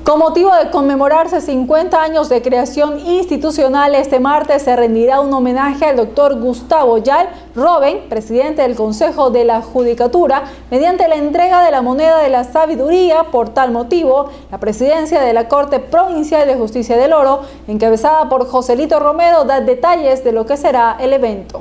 Con motivo de conmemorarse 50 años de creación institucional, este martes se rendirá un homenaje al doctor Gustavo Yal Robben, presidente del Consejo de la Judicatura, mediante la entrega de la moneda de la sabiduría. Por tal motivo, la presidencia de la Corte Provincial de Justicia del Oro, encabezada por Joselito Romero, da detalles de lo que será el evento.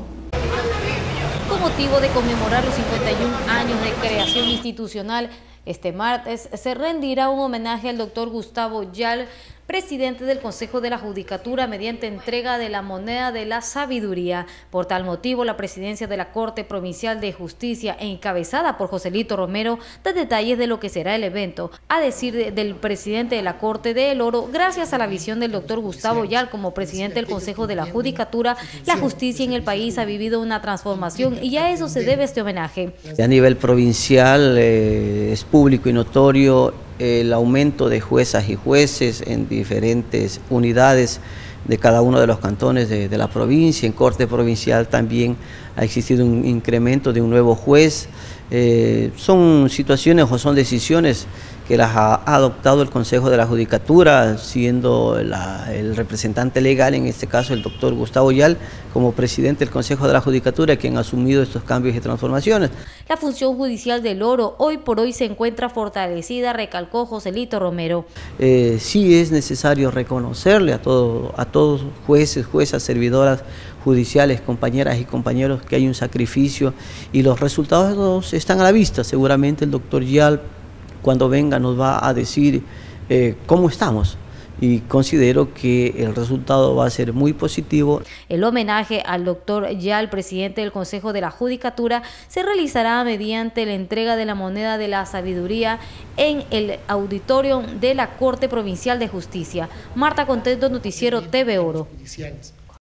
Con motivo de conmemorar los 51 años de creación institucional, este martes se rendirá un homenaje al doctor Gustavo Yal, presidente del Consejo de la Judicatura, mediante entrega de la moneda de la sabiduría. Por tal motivo, la presidencia de la Corte Provincial de Justicia, encabezada por Joselito Romero, da detalles de lo que será el evento. A decir del presidente de la Corte del Oro, gracias a la visión del doctor Gustavo Yal como presidente del Consejo de la Judicatura, la justicia en el país ha vivido una transformación y a eso se debe este homenaje. A nivel provincial es público y notorio el aumento de juezas y jueces en diferentes unidades de cada uno de los cantones de la provincia. En Corte Provincial también ha existido un incremento de un nuevo juez. Son situaciones o son decisiones que las ha adoptado el Consejo de la Judicatura, siendo el representante legal, en este caso el doctor Gustavo Yal, como presidente del Consejo de la Judicatura, quien ha asumido estos cambios y transformaciones. La función judicial del Oro hoy por hoy se encuentra fortalecida, recalcó Joselito Romero. Sí es necesario reconocerle a todos jueces, juezas, servidoras judiciales, compañeras y compañeros, que hay un sacrificio y los resultados están a la vista. Seguramente el doctor Yal, cuando venga, nos va a decir cómo estamos, y considero que el resultado va a ser muy positivo. El homenaje al doctor Yal, presidente del Consejo de la Judicatura, se realizará mediante la entrega de la moneda de la sabiduría en el auditorio de la Corte Provincial de Justicia. Marta Contento, Noticiero TV Oro.